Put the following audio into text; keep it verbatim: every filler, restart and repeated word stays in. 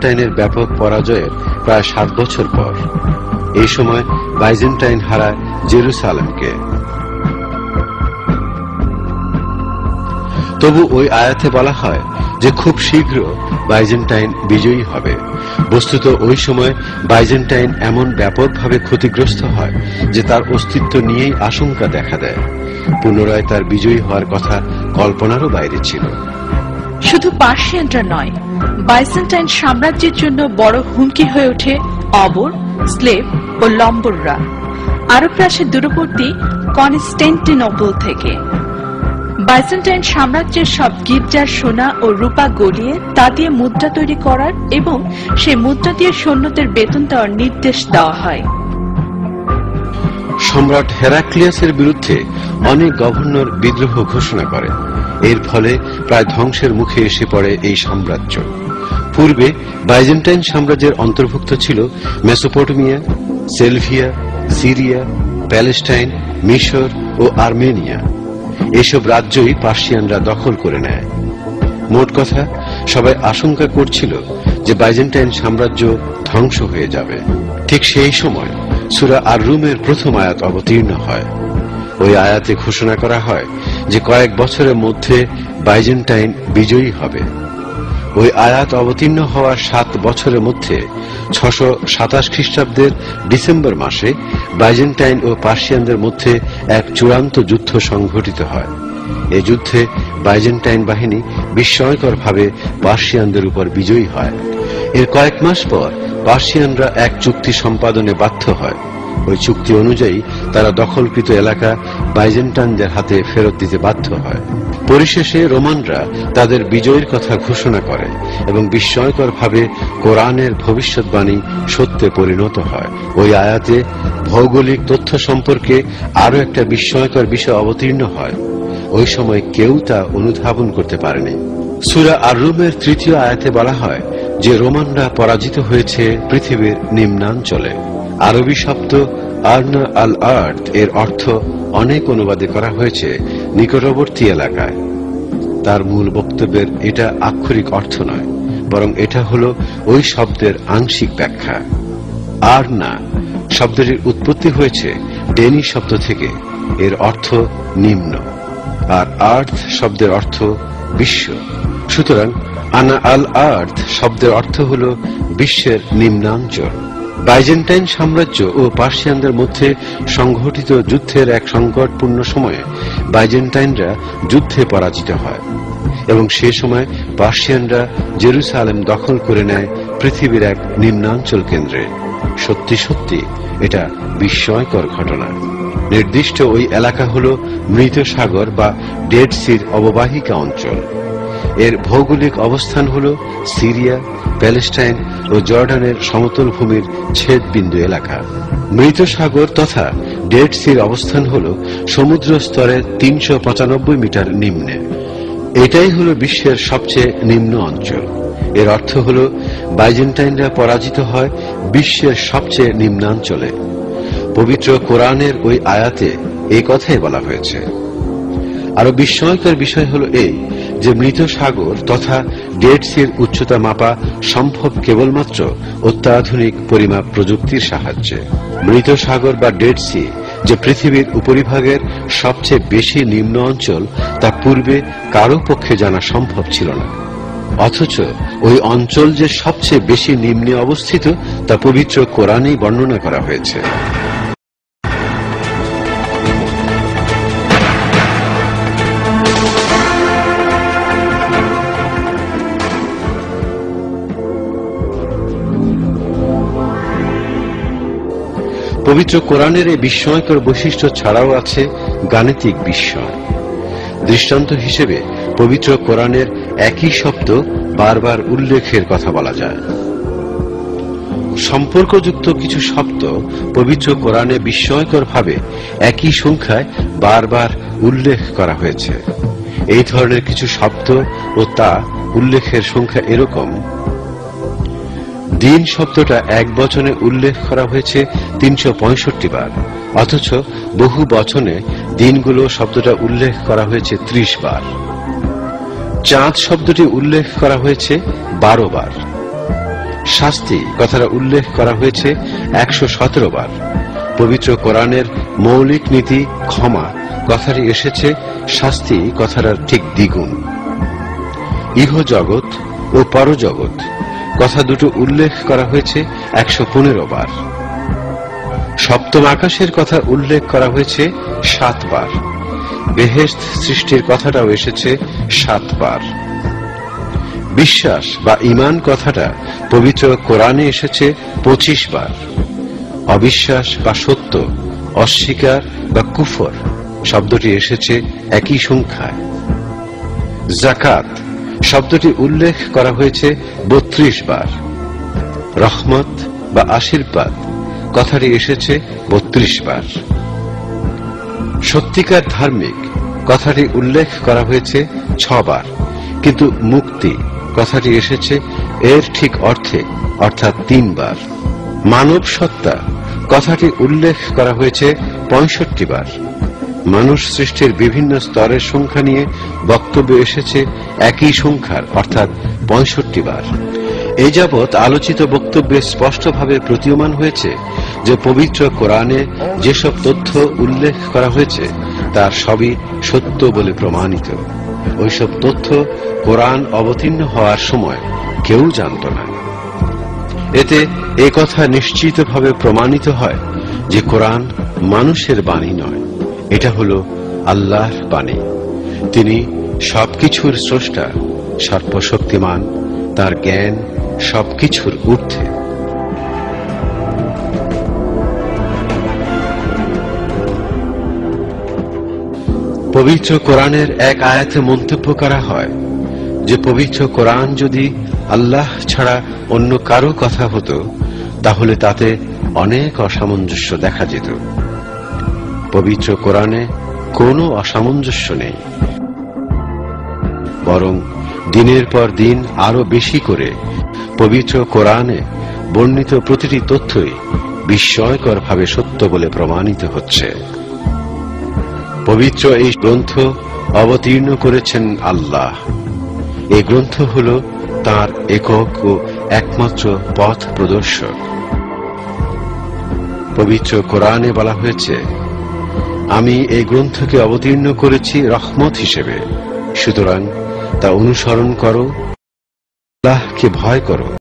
বাইজেন্টাইনের ব্যাপক পরাজয়ের প্রায় সাত বছর পর। এই সময় বাইজেন্টাইন হারায় জেরুসালেমকে। তবু ওই আয়াতে বলা হয় যে খুব শীঘ্র বাইজেন্টাইন বিজয়ী হবে। বস্তুত ওই সময় বাইজেন্টাইন এমন ব্যাপকভাবে ক্ষতিগ্রস্ত হয় যে তার অস্তিত্ব নিয়েই আশঙ্কা দেখা দেয়। পুনরায় তার বিজয়ী হওয়ার কথা কল্পনারও বাইরে ছিল। শুধু পার্সিয়ানরা নয়, বাইজেন্টাইন সাম্রাজ্যের জন্য বড় হুমকি হয়ে ওঠে অবর, স্লেভ ও লম্বররা আরব রাষ্ট্রের দূরবর্তী কনস্টান্টিনোপল থেকে। বাইজেন্টাইন সাম্রাজ্যের সব গির্জার সোনা ও রূপা গলিয়ে তা দিয়ে মুদ্রা তৈরি করার এবং সেই মুদ্রা দিয়ে সৈন্যদের বেতন দেওয়ার নির্দেশ দেওয়া হয়। সম্রাট হেরাক্লিয়াসের বিরুদ্ধে অনেক গভর্নর বিদ্রোহ ঘোষণা করে। এর ফলে প্রায় ধ্বংসের মুখে এসে পড়ে এই সাম্রাজ্য। পূর্বে বাইজেন্টাইন সাম্রাজ্যের অন্তর্ভুক্ত ছিল মেসোপটেমিয়া, সেলভিয়া, সিরিয়া, প্যালেস্টাইন, মিশর ও আর্মেনিয়া। এসব রাজ্যই পার্সিয়ানরা দখল করে নেয়। মোট কথা, সবাই আশঙ্কা করছিল যে বাইজেন্টাইন সাম্রাজ্য ধ্বংস হয়ে যাবে। ঠিক সেই সময় সূরা আর-রুমের প্রথম আয়াত অবতীর্ণ হয়। ওই আয়াতে ঘোষণা করা হয় যে কয়েক বছরের মধ্যে বাইজেন্টাইন বিজয়ী হবে। ওই আয়াত অবতীর্ণ হওয়ার সাত বছরের মধ্যে ছশো সাতাশ খ্রিস্টাব্দের ডিসেম্বর মাসে বাইজেন্টাইন ও পার্সিয়ানদের মধ্যে এক চূড়ান্ত যুদ্ধ সংঘটিত হয়। এই যুদ্ধে বাইজেন্টাইন বাহিনী বিস্ময়করভাবে পার্সিয়ানদের উপর বিজয়ী হয়। এর কয়েক মাস পর পার্সিয়ানরা এক চুক্তি সম্পাদনে বাধ্য হয়। ওই চুক্তি অনুযায়ী তারা দখলকৃত এলাকা বাইজেন্টাইনদের হাতে ফেরত দিতে বাধ্য হয়। পরিশেষে রোমানরা তাদের বিজয়ের কথা ঘোষণা করে এবং বিস্ময়করভাবে কোরআনের ভবিষ্যৎবাণী সত্যে পরিণত হয়। ওই আয়াতে ভৌগোলিক তথ্য সম্পর্কে আরো একটা বিস্ময়কর বিষয় অবতীর্ণ হয়। ওই সময় কেউ তা অনুধাবন করতে পারেনি। সূরা আর-রুমের তৃতীয় আয়াতে বলা হয় যে রোমানরা পরাজিত হয়েছে পৃথিবীর নিম্নাঞ্চলে। আরবি শব্দ আর্না আল আর্থ এর অর্থ অনেক অনুবাদে করা হয়েছে নিকটবর্তী এলাকায়। তার মূল বক্তব্যের এটা আক্ষরিক অর্থ নয়, বরং এটা হল ওই শব্দের আংশিক ব্যাখ্যা। আর্না শব্দটির উৎপত্তি হয়েছে ডেনি শব্দ থেকে, এর অর্থ নিম্ন, আর আর্থ শব্দের অর্থ বিশ্ব। সুতরাং আনা আল আর্থ শব্দের অর্থ হল বিশ্বের নিম্নাঞ্চল। বাইজেন্টাইন সাম্রাজ্য ও পার্সিয়ানদের মধ্যে সংঘটিত যুদ্ধের এক সংকটপূর্ণ সময়ে বাইজেন্টাইনরা যুদ্ধে পরাজিত হয় এবং সে সময় পার্সিয়ানরা জেরুসালেম দখল করে নেয় পৃথিবীর এক নিম্নাঞ্চল কেন্দ্রে। সত্যি সত্যি এটা বিস্ময়কর ঘটনা। নির্দিষ্ট ওই এলাকা হল মৃত সাগর বা ডেড সির অববাহিকা অঞ্চল। এর ভৌগোলিক অবস্থান হল সিরিয়া, প্যালেস্টাইন ও জর্ডানের সমতল ভূমির ছেদ বিন্দু এলাকা। মৃত সাগর তথা ডেড সির অবস্থান হল সমুদ্র স্তরের তিনশো পঁচানব্বই মিটার নিম্নে। এটাই হল বিশ্বের সবচেয়ে নিম্ন অঞ্চল। এর অর্থ হল বাইজেন্টাইনরা পরাজিত হয় বিশ্বের সবচেয়ে নিম্নাঞ্চলে। পবিত্র কোরআনের ওই আয়াতে এই কথাই বলা হয়েছে। আরো বিস্ময়কর বিষয় হল এই যে মৃত সাগর তথা ডেড সির উচ্চতা মাপা সম্ভব কেবলমাত্র অত্যাধুনিক পরিমাপ প্রযুক্তির সাহায্যে। মৃত সাগর বা ডেড সি যে পৃথিবীর উপরিভাগের সবচেয়ে বেশি নিম্ন অঞ্চল, তা পূর্বে কারো পক্ষে জানা সম্ভব ছিল না। অথচ ওই অঞ্চল যে সবচেয়ে বেশি নিম্নে অবস্থিত তা পবিত্র কোরআনেই বর্ণনা করা হয়েছে। পবিত্র কোরআনের এই বিস্ময়কর বৈশিষ্ট্য ছাড়াও আছে গাণিতিক বিস্ময়। দৃষ্টান্ত হিসেবে পবিত্র কোরআনের একই শব্দ বারবার উল্লেখের কথা বলা যায়। সম্পর্কযুক্ত কিছু শব্দ পবিত্র কোরআনে বিস্ময়করভাবে একই সংখ্যায় বারবার উল্লেখ করা হয়েছে। এই ধরনের কিছু শব্দ ও তা উল্লেখের সংখ্যা এরকম: দিন শব্দটা এক বচনে উল্লেখ করা হয়েছে তিনশো পঁয়ষট্টি বার, অথচ বহু বচনে দিনগুলো শব্দটা উল্লেখ করা হয়েছে ত্রিশ বার। চাঁদ শব্দটি উল্লেখ করা হয়েছে বারো বার। শাস্তি কথাটা উল্লেখ করা হয়েছে একশো সতেরো বার। পবিত্র কোরআনের মৌলিক নীতি ক্ষমা কথাটি এসেছে শাস্তি কথাটার ঠিক দ্বিগুণ। ইহ জগৎ ও পরজগৎ কথা দুটো উল্লেখ করা হয়েছে একশো পনেরো বার। সপ্তম আকাশের কথা উল্লেখ করা হয়েছে সাতবার। বেহেশত সৃষ্টির কথাটাও এসেছে সাতবার। বিশ্বাস বা ঈমান কথাটা পবিত্র কোরআনে এসেছে পঁচিশ বার। অবিশ্বাস বা সত্য, অস্বীকার বা কুফর শব্দটি এসেছে একই সংখ্যায়। যাকাত শব্দটি উল্লেখ করা হয়েছে বত্রিশ বার। রহমত বা আশীর্বাদ কথাটি এসেছে বত্রিশ বার। সত্যিকার ধার্মিক কথাটি উল্লেখ করা হয়েছে ছবার, কিন্তু মুক্তি কথাটি এসেছে এর ঠিক অর্থে অর্থাৎ তিনবার। মানব সত্তা কথাটি উল্লেখ করা হয়েছে পঁয়ষট্টি বার। মানুষ সৃষ্টির বিভিন্ন স্তরের সংখ্যা নিয়ে বক্তব্য এসেছে একই সংখ্যার অর্থাৎ পঁয়ষট্টি বার। এই যাবৎ আলোচিত বক্তব্যে স্পষ্টভাবে প্রতীয়মান হয়েছে যে পবিত্র কোরআনে যেসব তথ্য উল্লেখ করা হয়েছে তার সবই সত্য বলে প্রমাণিত। ওইসব তথ্য কোরআন অবতীর্ণ হওয়ার সময় কেউ জানত না। এতে এ কথা নিশ্চিতভাবে প্রমাণিত হয় যে কোরআন মানুষের বাণী নয়, এটা হলো আল্লাহর বাণী। তিনি সবকিছুর স্রষ্টা, সর্বশক্তিমান, তার জ্ঞান সবকিছুর ঊর্ধ্বে। পবিত্র কোরআনের এক আয়াতে মন্তব্য করা হয় যে পবিত্র কোরআন যদি আল্লাহ ছাড়া অন্য কারো কথা হতো তাহলে তাতে অনেক অসামঞ্জস্য দেখা যেত। পবিত্র কোরআনে কোনো অসামঞ্জস্য নেই, বরং দিনের পর দিন আরো বেশি করে পবিত্র কোরআনে বর্ণিত প্রতিটি তথ্যই বিস্ময়করভাবে সত্য বলে প্রমাণিত হচ্ছে। পবিত্র এই গ্রন্থ অবতীর্ণ করেছেন আল্লাহ। এই গ্রন্থ হল তাঁর একক ও একমাত্র পথ প্রদর্শক। পবিত্র কোরআনে বলা হয়েছে, আমি এই গ্রন্থকে অবতীর্ণ করেছি রহমত হিসেবে, সুতরাং তা অনুসরণ করো, আল্লাহকে ভয় করো।